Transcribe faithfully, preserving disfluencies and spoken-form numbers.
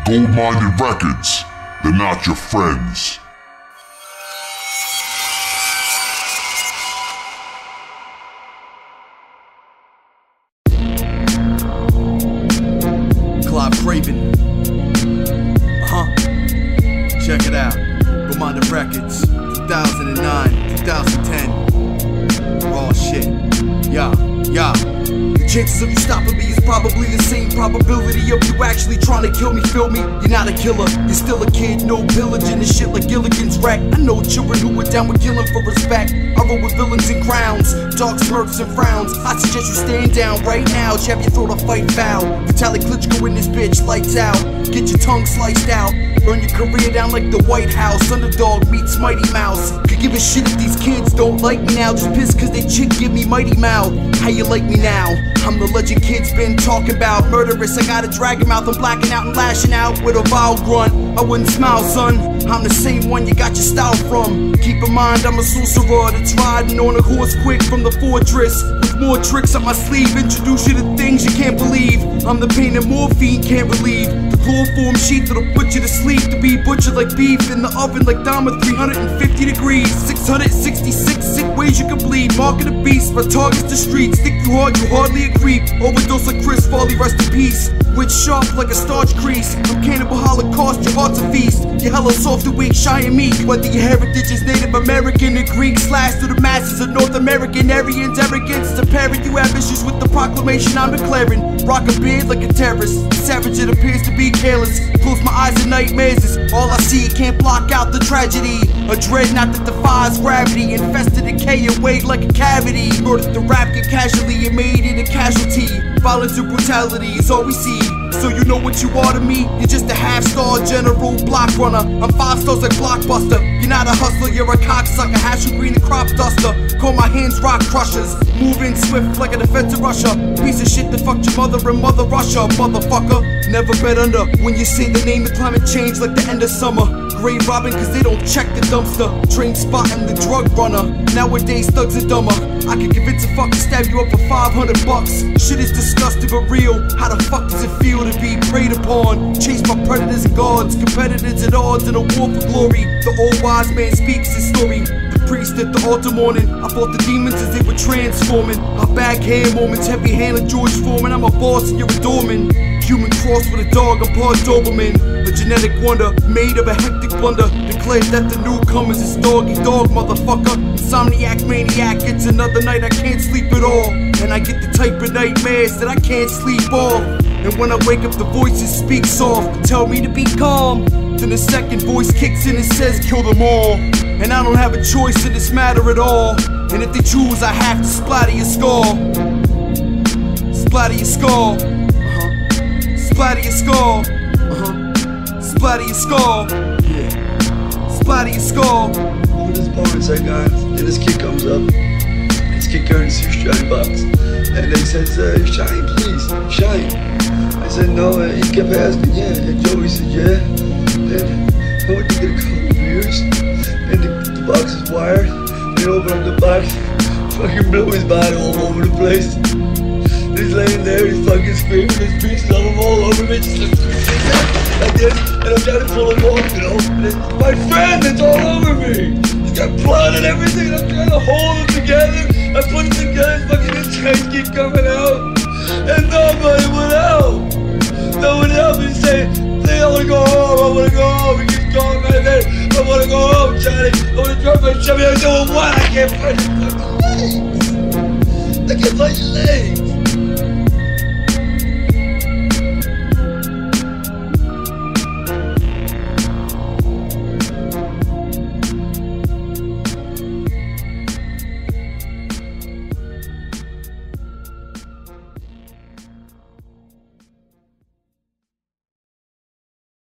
Gold-minded records, they're not your friends. Clive Craven. Uh-huh. Check it out. Gold-minded records. two thousand nine, two thousand ten. Raw shit. Yeah, yeah. The chances of you stopping me is probably the same probability of you actually trying to kill me, feel me? You're not a killer, you're still a kid, no pillaging and shit like Gilligan's Rack. I know children who were down with killing for respect. I roll with villains and crowns, dark smirks and frowns. I suggest you stand down right now, jab your throat or fight foul. Vitaly Klitschko in this bitch, lights out. Get your tongue sliced out, burn your career down like the White House. Underdog meets Mighty Mouse. Could give a shit if these kids don't like me now, just pissed cause they chick give me Mighty Mouth. How you like me now? I'm the legend kids been talking about. Murderous, I got a dragon mouth. I'm blacking out and lashing out with a vile grunt. I wouldn't smile, son. I'm the same one you got your style from. Keep in mind I'm a sorcerer that's riding on a horse quick from the fortress, with more tricks up my sleeve. Introduce you to things you can't believe. I'm the pain and morphine can't relieve. The chloroform sheath that'll put you to sleep. To be butchered like beef in the oven like Dharma, three hundred fifty degrees. Six hundred sixty-six sick ways you can bleed. Mark of the beast, my target's the street. Stick you hard, you hardly agree. Overdose like Chris Farley, rest in peace. Witch sharp like a starch crease. From cannibal holocaust, your heart's a feast. You're hella soft and weak, shy and meek. Whether your heritage is Native American or Greek, slashed through the masses of North American Aryans. Arrogance to parent, you have issues with the proclamation I'm declaring. Rock a beard like a terrorist. Savage, it appears to be careless. Close my eyes in nightmares is all I see. Can't block out the tragedy. A dreadnought that defies gravity. Infested decay away like a cavity. Murdered the rap, get casually and made it a casualty. Violence and brutality is all we see. So you know what you are to me? You're just a half-star general block runner. I'm five stars like Blockbuster. You're not a hustler, you're a cocksucker. Hash and green and crop duster. Call my hands rock crushers. Moving swift like a defensive rusher. Piece of shit that fucked your mother and mother Russia, motherfucker. Never bet under when you say the name of climate change like the end of summer. Grave robbing cause they don't check the dumpster. Train spotting the drug runner. Nowadays thugs are dumber. I could convince a fuck to stab you up for five hundred bucks. Shit is disgusting but real. How the fuck does it feel to be preyed upon? Chased by predators and guards. Competitors at odds in a war for glory. The old wise man speaks his story. The priest at the altar morning. I fought the demons as they were transforming. I backhand moments, heavy hand like George Foreman. I'm a boss and you're a doorman. Human cross with a dog, I'm part Doberman. A genetic wonder, made of a hectic blunder. Declared that the newcomers is doggy dog, motherfucker. Insomniac, maniac, it's another night I can't sleep at all. And I get the type of nightmares that I can't sleep off. And when I wake up the voices speak soft, tell me to be calm. Then the second voice kicks in and says kill them all. And I don't have a choice in this matter at all. And if they choose I have to splatter your skull. Splatter your skull. Uh-huh. Splatter your skull. Uh-huh. Splatter your skull. Yeah. Splatter your skull. Over this bonus I got, and this kid comes up. This kid carrying two shiny box. And they said, uh, shine please, shine. I said no, and he kept asking, yeah. And Joey said, yeah. And I went to get a couple of beers. And the, the box is wired. And he opened up the box. Fucking blew his body all over the place. And he's laying there, he's fucking screaming, there's pieces of him all over me. Just like this. And I'm trying to pull him off, you know. And it's my friend that's all over me. He's got blood and everything. And I'm trying to hold him together. I put him together, fucking the trains keep coming out. And nobody would help. No one helped me say, I wanna go home, I wanna go home. He keeps going right there. I wanna go home, Johnny. I wanna drop my chubby. I said, well, what? I can't find your fucking legs. I can't find your legs.